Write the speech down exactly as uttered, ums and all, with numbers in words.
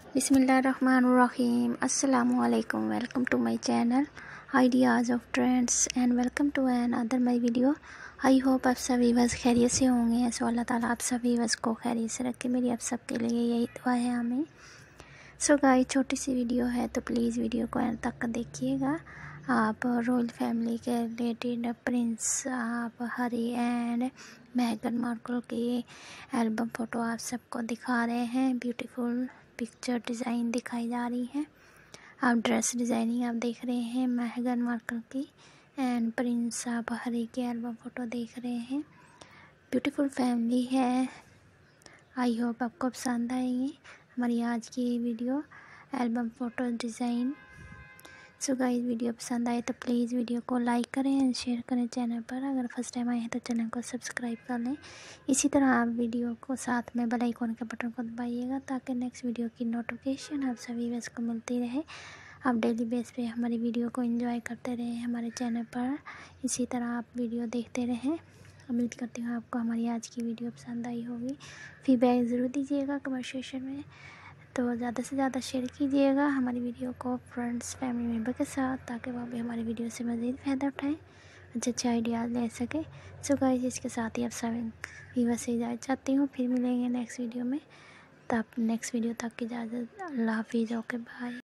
बिस्मिल्लाहिर्रहमानिर्रहीम। अस्सलामु अलैकुम। Welcome to my channel ideas of trends and welcome to another my video. I hope आप सभी बस खैरियत से होंगे। सो अल्लाह ताला आप सभी बस को खैरियत से रखे। मेरी आप सबके लिए यही दुआ है हमें। सो गाइस, छोटी सी वीडियो है तो प्लीज़ वीडियो को एंड तक देखिएगा। आप रॉयल फैमिली के रिलेटेड प्रिंस आप हैरी एंड मेगन मार्कल की एल्बम फ़ोटो आप सबको दिखा रहे हैं। ब्यूटीफुल पिक्चर डिज़ाइन दिखाई जा रही है। आप ड्रेस डिज़ाइनिंग आप देख रहे हैं मेगन मार्कल की एंड प्रिंस आप हैरी की एल्बम फ़ोटो देख रहे हैं। ब्यूटीफुल फैमिली है। आई होप आपको पसंद आएगी हमारी आज की video album photo design. So guys, video पसंद आए तो प्लीज़ वीडियो को लाइक करें एंड शेयर करें। चैनल पर अगर फर्स्ट टाइम आए हैं तो चैनल को सब्सक्राइब कर लें। इसी तरह आप वीडियो को साथ में बेल आइकन के बटन को दबाइएगा ताकि नेक्स्ट वीडियो की नोटिफिकेशन आप सभी बस को मिलती रहे। आप डेली बेस पे हमारी वीडियो को एंजॉय करते रहें हमारे चैनल पर। इसी तरह आप वीडियो देखते रहें। उम्मीद करती हूँ आपको हमारी आज की वीडियो पसंद आई होगी। फीडबैक ज़रूर दीजिएगा कमेंट सेक्शन में। तो ज़्यादा से ज़्यादा शेयर कीजिएगा हमारी वीडियो को फ्रेंड्स फैमिली मेम्बर के साथ ताकि वो भी हमारी वीडियो से मज़ीद फ़ायदा उठाएँ, अच्छे अच्छे आइडियाज़ ले सकें। सो गाइस, इसके साथ ही आप सभी व्यूअर्स से इजाज़त चाहती हूँ। फिर मिलेंगे नेक्स्ट वीडियो में। तब नेक्स्ट वीडियो तक की इजाज़त। अल्लाह हाफिज़। Okay bye.